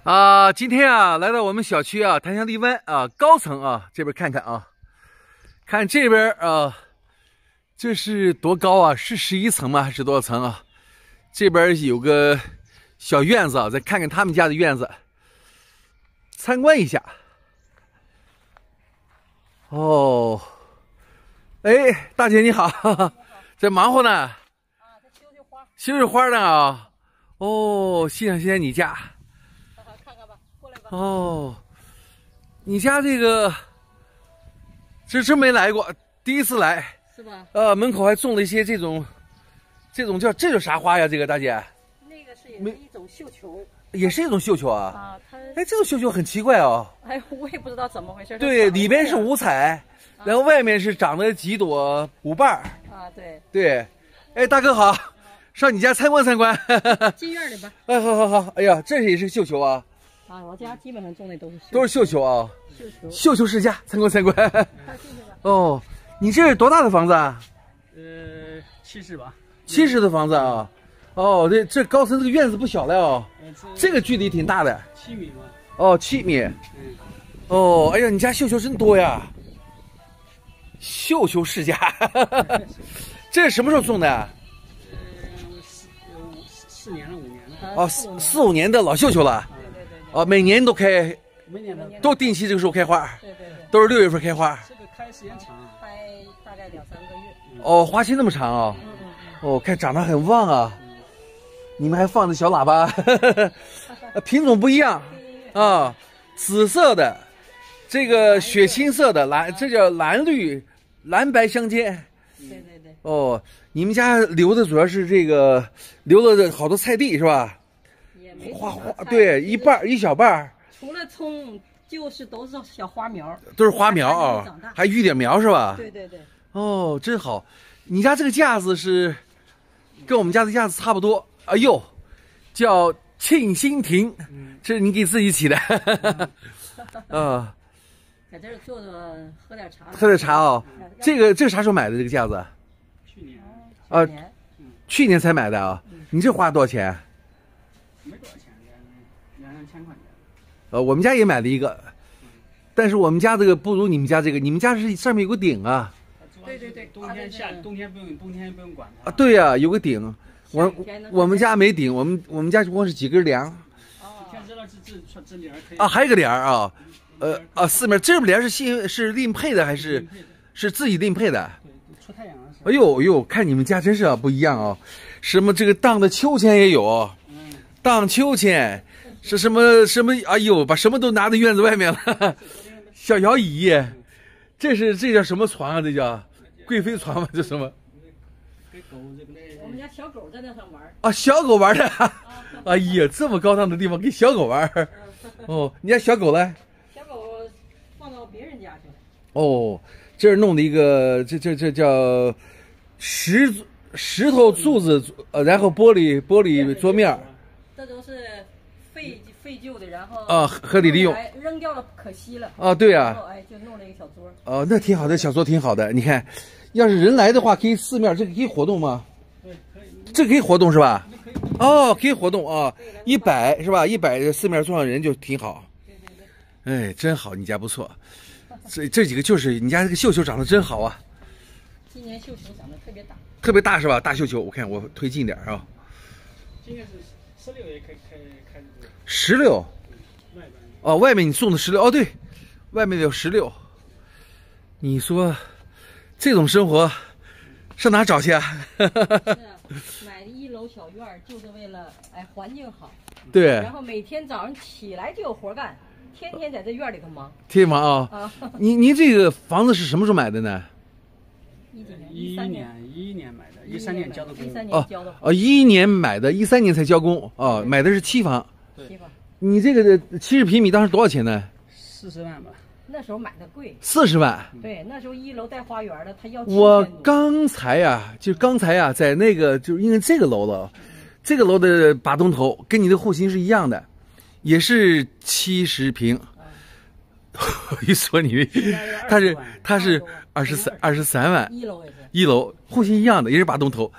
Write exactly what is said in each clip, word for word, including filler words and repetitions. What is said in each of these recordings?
啊，今天啊，来到我们小区啊，檀香荔湾啊，高层啊，这边看看啊，看这边啊，这是多高啊？是十一层吗？还是多少层啊？这边有个小院子啊，再看看他们家的院子，参观一下。哦，哎，大姐你好，哈哈，在忙活呢？啊， 在修修花。 修修花呢啊？哦，欣赏欣赏你家。 看看吧，过来吧。 哦，你家这个，这真没来过，第一次来， 是吧？ 呃，门口还种了一些这种，这种叫这叫啥花呀？这个大姐， 那个是也是一种绣球， 也是一种绣球啊。 啊，它哎，这种绣球很奇怪哦。 哎，我也不知道怎么回事。 对，里边是五彩，然后外面是长了几朵五瓣儿。 啊，对。 对，哎，大哥好，上你家参观参观。 进院里吧。 哎，好好好，哎呀，这也是绣球啊。 啊，我家基本上种的都是都是绣球啊， 绣球， 绣球世家，参观参观。 看进去吧。 哦，你这是多大的房子啊？ 呃，七室吧。 七室的房子啊。哦，这这高层这个院子不小了哦，这个距离挺大的。 七米嘛。 哦，七米。 嗯。 哦，哎呀，你家绣球真多呀！绣球世家，这是什么时候种的？ 呃，四五四年了，五年了。 哦，四四五年的老绣球了。 哦，每年都开， 每年都定期这个时候开花， 对对对， 都是六月份开花。 这个开时间长， 开大概两三个月。 哦，花期那么长啊！ 嗯嗯哦，看长得很旺啊！你们还放着小喇叭，品种不一样啊，紫色的，这个血青色的蓝，这叫蓝绿，蓝白相间。 对对对。 哦，你们家留的主要是这个留了好多菜地是吧？ 花花对一半一小半， 除了葱，就是都是小花苗， 都是花苗啊，还育点苗是吧？ 对对对。 哦，真好。你家这个架子是跟我们家的架子差不多。哎呦，叫沁心亭，这是你给自己起的。啊， 在这儿坐着喝点茶。 喝点茶啊。这个这是啥时候买的这个架子？ 去年。 啊，去年才买的啊。你这花多少钱？ 没多少钱，两两三千块钱。 呃，我们家也买了一个，但是我们家这个不如你们家这个，你们家是上面有个顶啊。 对对对，冬天夏冬天不用冬天不用管它。 啊，对呀、啊，有个顶。我我们家没顶，我们我们家光是几根梁。 哦。天知道这这这帘可以。 啊，还有个帘啊，呃啊，四面这帘是新是另配的还是是自己另配的？ 对，出太阳了。 哎呦哎呦，看你们家真是啊不一样啊，什么这个荡的秋千也有。 荡秋千是什么什么？哎呦，把什么都拿到院子外面了。小摇椅，这是这叫什么床啊？这叫贵妃床吗？这什么？ 我们家小狗在那上玩。 啊，小狗玩的。哎呀，这么高档的地方给小狗玩。哦，你家小狗呢？ 小狗放到别人家去了。 哦，这儿弄的一个，这这这叫石石头柱子，呃，然后玻璃玻璃桌面。 这都是废废旧的，然后啊，合理利用， 扔掉了可惜了。 啊，对呀、 啊，哎，就弄了一个小桌。 哦，那挺好的，小桌挺好的。你看，要是人来的话，可以四面这个可以活动吗？ 对，可以。 这个可以活动是吧？哦，可以活动啊，一摆是吧？一摆四面坐上人就挺好。 对对对。 哎，真好，你家不错。这这几个就是你家这个绣球长得真好啊。 今年绣球长得特别大。 特别大是吧？大绣球，我看我推近点啊。 今年是。 十六也开开开十六， 外边哦，外面你送的十六哦，对，外面有十六。你说这种生活上哪找去啊？ 是啊，买的一楼小院儿就是为了哎环境好。 对。 然后每天早上起来就有活干，天天在这院里头忙。 天忙啊！啊，您您这个房子是什么时候买的呢？ 一几年？ 一一年，一一年买的。 一三年交的工， 一三年交的哦，一一年买的，一三年才交工哦，买的是期房。 期房。 你这个七十平米当时多少钱呢？ 四十万吧。 那时候买的贵。 四十万。 对，那时候一楼带花园的，他要。 我刚才呀，就刚才呀，在那个就因为这个楼了，这个楼的把东头跟你的户型是一样的，也是七十平。一说你，他是他是二十三二十三万。 一楼也是。 一楼户型一样的，也是把东头。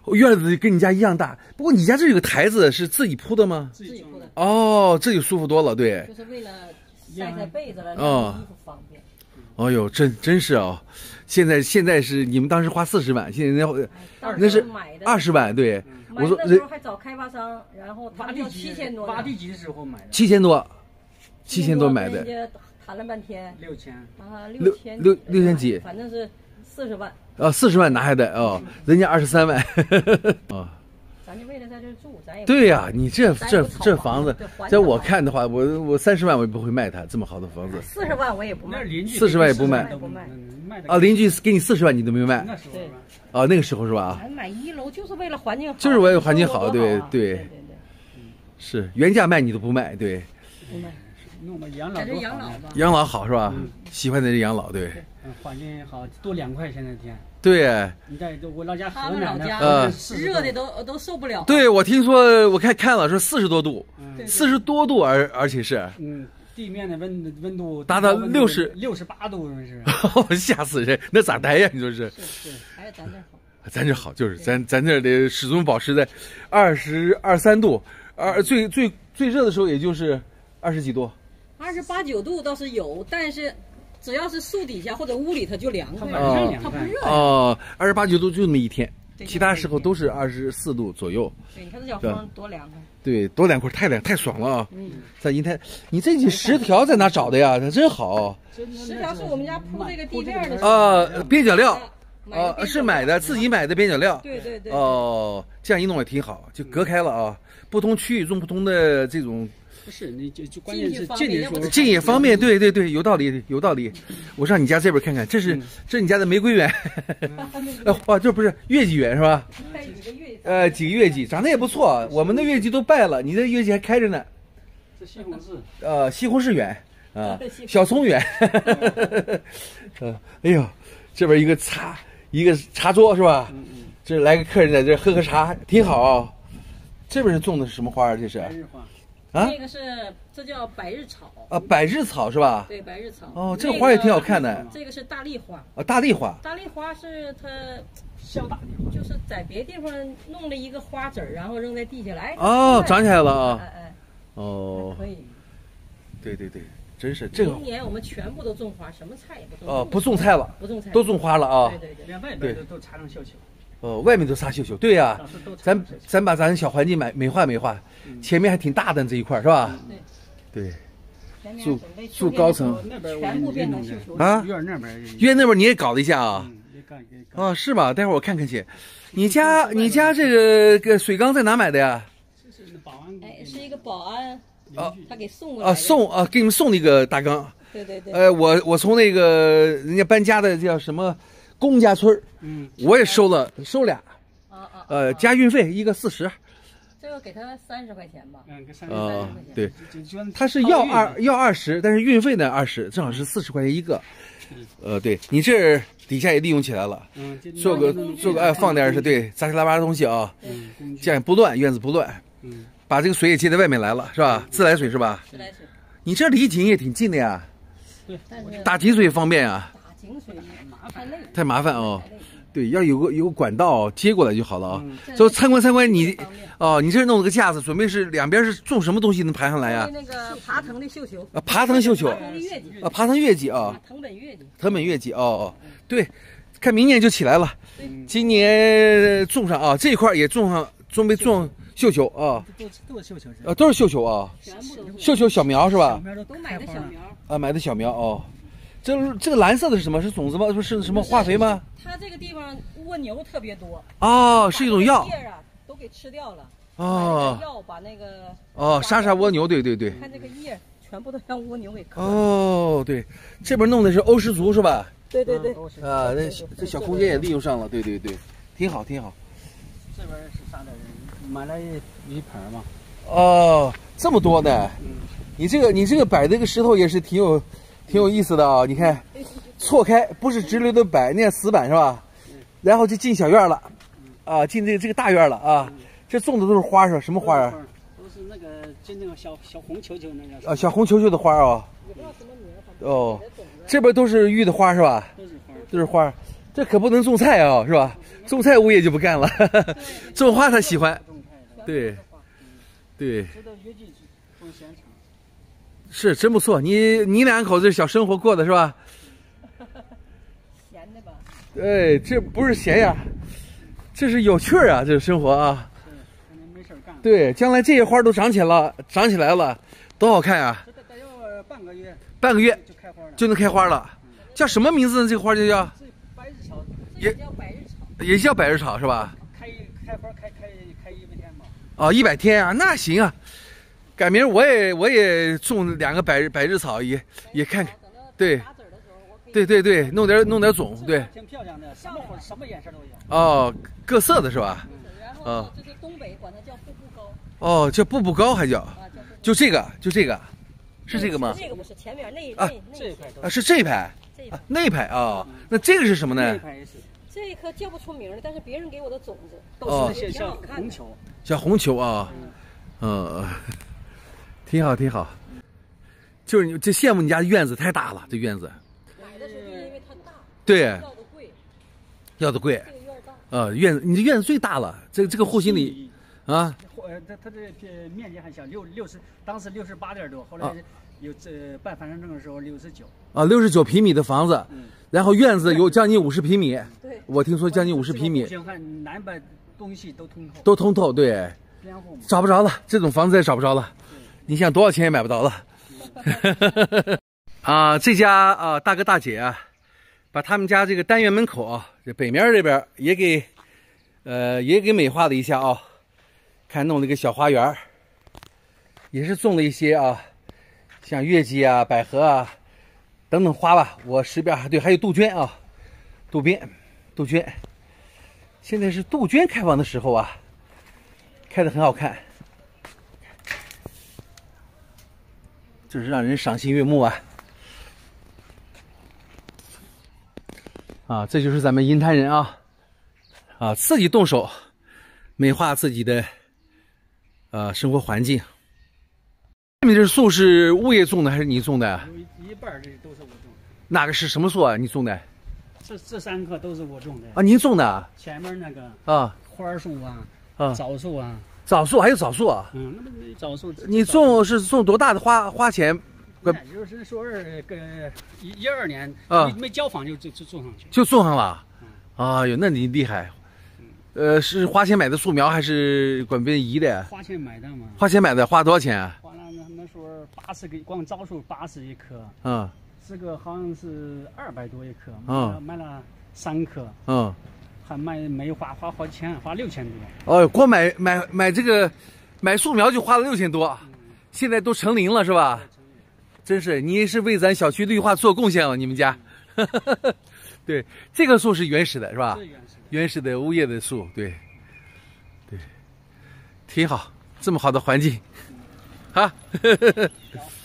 院子跟你家一样大，不过你家这有个台子是自己铺的吗？ 自己铺的。 哦，这就舒服多了，对。 就是为了晒晒被子了， 哦， 衣服方便。 哦呦，真真是啊！现在现在是你们当时花四十万，现在那那是二十万，对。 我说那时候还找开发商，然后挖地基七千多， 挖地基的时候买的。 七千多，七千多买的。 人家谈了半天。 六千。 啊，六千六六千几， 反正是四十万。 啊，四十万拿下来哦，人家二十三万。啊。 咱就为了在这住，咱也对呀，你这这这房子，在我看的话，我我三十万我也不会卖它，这么好的房子。 四十万我也不卖， 四十万也不卖， 不卖。 啊，邻居给你四十万，你都没卖。 对。 啊，那个时候是吧？ 咱买一楼就是为了环境好， 就是为了环境好，对对对对。是原价卖你都不卖，对。 不卖。 弄个养老多养老吧。 养老好是吧？喜欢的是养老，对。 嗯，环境好，多凉快，现在天。 对， 你在我老家河南那， 呃， 热的都都受不了。 对，我听说，我看看了，说四十多度，四十多度，而而且是， 嗯，地面的温温度达到六十六十八度，是， 吓死人，那咋待呀？你说是？ 是是，还是咱这好。 咱这好，就是咱咱这得始终保持在二十二三度，而最最最热的时候也就是二十几度， 二十八九度倒是有，但是。只要是树底下或者屋里，它就凉快，它不热。 哦，二十八九度就那么一天，其他时候都是二十四度左右。 对，你看这小风多凉快。 对，多凉快，太凉，太爽了啊！嗯，在银泰，你这几十条在哪找的呀？真好。 十条是我们家铺这个地面的。 啊，边角料。啊，是买的，自己买的边角料。 对对对。 哦，这样一弄也挺好，就隔开了啊，不同区域种不同的这种。 不是，你就就关键是进的时候， 进也方便，对对对，有道理，有道理。我上你家这边看看，这是、嗯、这是你家的玫瑰园，呃，哦，这不是月季园是吧？呃，几个月季，长得也不错。我们的月季都败了，你的月季还开着呢。 这西红柿， 呃，西红柿园啊，小葱园。呃，哎呦，这边一个茶，一个茶桌是吧？嗯嗯。这来个客人在这喝喝茶，挺好啊。这边是种的是什么花？这是？ 白日花。 啊，那个是这叫百日草啊，百日草是吧？ 对，百日草。 哦，这个花也挺好看的。 这个是大丽花啊，大丽花。 大丽花是它小大丽花，就是在别地方弄了一个花籽儿，然后扔在地下来。 哦，长起来了啊！ 哎哎。 哦。 可以。 对对对，真是这个。 今年我们全部都种花，什么菜也不种。 哦，不种菜了， 不种菜， 都种花了啊！ 对对对， 连外边都都插上绣球。 哦，外面都插绣球，对呀、啊，咱咱把咱小环境美美化美化，嗯、前面还挺大的这一块是吧？对，对，住住高层， 全部变成绣球啊！ 院那边， 院那边你也搞了一下啊？ 啊、 哦，是吧？待会儿我看看去。你家你家这个个水缸在哪买的呀？ 这是保安， 哎，是一个保安， 啊， 他给送过来啊，送啊，给你们送那个大缸。 对对对。 呃，我我从那个人家搬家的叫什么？公家村嗯，我也收了，收俩， 啊啊， 呃，加运费一个四十， 这个给他三十块钱吧， 嗯，给三十块钱，对，他是要二要二十，但是运费呢二十，正好是四十块钱一个，呃，对你这底下也利用起来了，嗯，做个做个哎放点是对杂七杂八的东西啊，嗯，这样不乱，院子不乱，嗯，把这个水也接在外面来了是吧？自来水是吧？ 自来水， 你这离井也挺近的呀， 对， 打井水方便啊。 井水麻烦累， 太麻烦哦。对，要有个有个管道接过来就好了啊。就参观参观你，哦，你这弄了个架子，准备是两边是种什么东西能盘上来呀？ 那个爬藤的绣球啊，爬藤绣球啊，爬藤月季啊， 藤本月季， 藤本月季哦哦，对，看明年就起来了。今年种上啊，这一块也种上，准备种绣球啊。 都是绣球啊，都是绣球啊，绣球小苗是吧？ 都买的小苗啊，买的小苗哦。这这个蓝色的是什么？是种子吗？不是什么化肥吗？ 它这个地方蜗牛特别多哦，是一种药。 叶啊都给吃掉了。 哦。 药把那个哦，杀杀蜗牛，对对对。 看这个叶全部都让蜗牛给啃。 哦，对，这边弄的是欧氏竹是吧？ 对对对。 啊，这这小空间也利用上了，对对对，挺好挺好。 这边是啥的？买了一一盆嘛。 哦，这么多呢。嗯。你这个你这个摆这个石头也是挺有。挺有意思的啊！你看，错开不是直溜的摆，那死板是吧？然后就进小院了，啊，进这个这个大院了啊。这种的都是花是吧？什么花啊？ 都是那个就那个小小红球球那个。 啊，小红球球的花啊。哦，这边都是玉的花是吧？ 都是花。 都是花。 这可不能种菜啊，是吧？种菜物业就不干了，种花他喜欢。对，对， 知道越剧种鲜肠。 是真不错。你你两口子小生活过的是吧？ 闲的吧？ 哎，这不是闲呀，这是有趣儿啊，这生活啊。 是，没事干。 对，将来这些花都长起了，长起来了，多好看啊！ 这得得要半个月。 半个月就开花了。 就能开花了，叫什么名字呢？这个花就叫这百日草。 这也叫百日草。 也叫百日草是吧？ 开开花开开开一百天吧。 哦，一百天啊，那行啊。改明我也我也种两个百日百日草，也也看看。对，对对对，弄点弄点种，对。 挺漂亮的，什么花什么颜色都有。 哦，各色的是吧？ 然后这是东北管它叫步步高。 哦，叫步步高还叫？就这个，就这个，是这个吗？ 这个不是前面那啊那这一排啊，是这一排。啊，那一排啊，那这个是什么呢？ 那一排也是。 这一棵叫不出名的，但是别人给我的种子哦都是挺好看的。 红球。 小红球啊，嗯，挺好挺好。就是你这羡慕你家院子太大了，这院子。 买的时候就因为它大。 对。 要的贵。 要的贵。 这个院大。 呃，院子你这院子最大了，这这个户型里啊。 呃，它它这面积还小，六六十，当时六十八点多，后来有这办房产证的时候六十九。 啊，六十九平米的房子， 嗯， 然后院子有将近五十平米。 对。 我听说将近五十平米。 南北东西都通透。 都通透，对。找不着了，这种房子也找不着了。你想多少钱也买不到了。啊，这家啊大哥大姐啊，把他们家这个单元门口啊，这北面这边也给，呃，也给美化了一下啊。看弄了一个小花园，也是种了一些啊，像月季啊、百合啊等等花吧。我识别对，还有杜鹃啊，杜鹃，杜鹃。现在是杜鹃开放的时候啊，开得很好看。就是让人赏心悦目啊！啊，这就是咱们银滩人啊，啊，自己动手美化自己的呃生活环境。下面这树是物业种的还是你种的？ 有一一半这都是我种的。 哪个是什么树啊？你种的？ 这这三棵都是我种的。 啊，您种的？ 前面那个啊， 花树啊， 啊， 枣树啊。 枣树还有枣树啊？ 嗯，那么枣树。 你种是种多大的花花钱？ 就是说是个一一二年啊， 没交房就就就种上去。 就种上了。哎呦，那你厉害。呃，是花钱买的树苗还是管别人移的？ 花钱买的嘛。 花钱买的，花多少钱啊？ 花了那时候八十个，光枣树八十一棵。 嗯。 这个好像是二百多一棵。 嗯。 买了三棵。 嗯。 还卖梅花，花好几千，花六千多。 哦，光买买买这个买树苗就花了六千多，嗯、现在都成林了是吧？真是，你是为咱小区绿化做贡献了，你们家。对，这棵树是原始的是吧？ 是原始的， 原始的物业的树，对，对，挺好，这么好的环境，啊。